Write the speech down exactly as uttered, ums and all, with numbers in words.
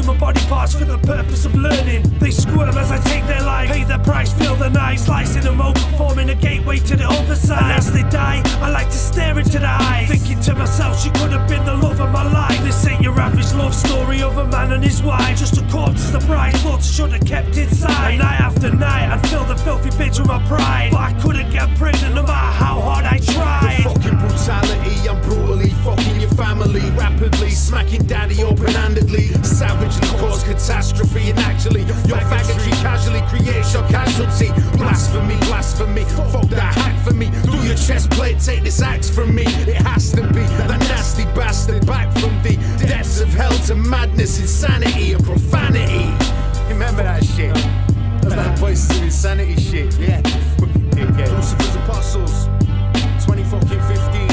my body parts for the purpose of learning. They squirm as I take their life, pay their price, feel the knife, slicing them open, forming a gateway to the other side. And as they die, I like to stare into the eyes, thinking to myself, she could have been the love of my life. This ain't your average love story of a man and his wife, just a corpse as the bride, thoughts I should have kept inside. And night after night, I'd fill the filthy bitch with my pride, but I couldn't get pregnant no matter how hard I tried. The fucking brutality, I'm brutally fucking your family, rapidly smacking daddy open-handedly, savagely cause catastrophe, and actually your faggotry casually creates your casualty. Blasphemy, blasphemy, fuck that hack for me. Through your chest plate, take this axe from me. It has to be that nasty bastard back from the depths of hell to madness, insanity and profanity. Remember that shit? That's that voices of insanity shit, yeah. Fucking dickhead. Lucifer's Apostles, twenty fucking fifteen.